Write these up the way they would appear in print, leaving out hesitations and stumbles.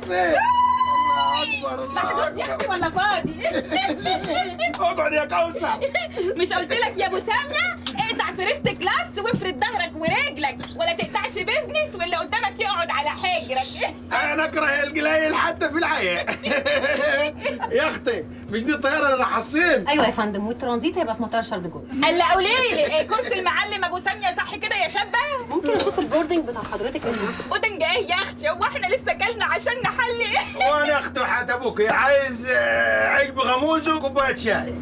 حسين. الله اكبر الله محجوز يا اختي ولا فاضي؟ اقعد يا كوثر. مش قلت لك يا ابو ساميه اقطع فيرست كلاس وافرد ظهرك ورجلك، ولا تقطعش بيزنس واللي قدامك يقعد على حجرك. انا اكره القليل حتى في الحياه. يا اختي مش دي الطياره اللي راح حسين؟ ايوه يا فندم، والترانزيت هيبقى في مطار شارل دي جول. هلا قولي لي كرسي المعلم ابو ساميه صح كده يا شابه؟ ممكن اشوف البوردنج بتاع حضرتك يا جماعه؟ بودنج ايه يا اختي؟ هو احنا لسه كلنا عشان نحلي؟ وانا يا اختي وحياة ابوك عايز عيش بغموز وكوبايه شاي.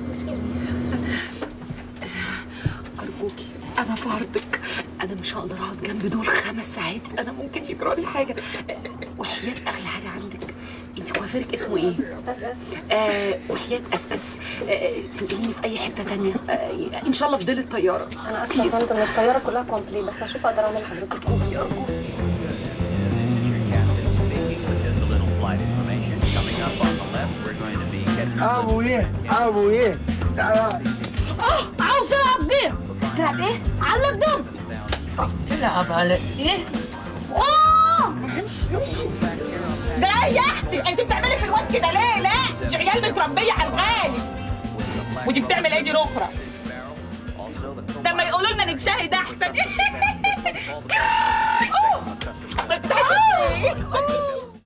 ارجوكي انا في عرضك، انا مش هقدر اقعد جنب دول 5 ساعات، انا ممكن يجرى لي حاجه. وحياه اغلى حاجه عندك، انت كوافيرك اسمه ايه؟ اس وحياه اس تنقليني في اي حته تانية، ان شاء الله في ظل الطياره. انا اسفه يا فندم، الطياره كلها كومبلي، بس هشوف اقدر اعمل لحضرتك. ارجوكي ارجوكي. ابويه تعال. عاوز العب جيم. تلعب ايه؟ على اللابتوب. تلعب على ايه؟ ده ايه يا اختي؟ انت بتعملي في الواد كده ليه؟ لا دي عيال متربيه على الغالي. ودي بتعمل ايه دي اخرى؟ طب ما يقولوا لنا نتشاهد احسن.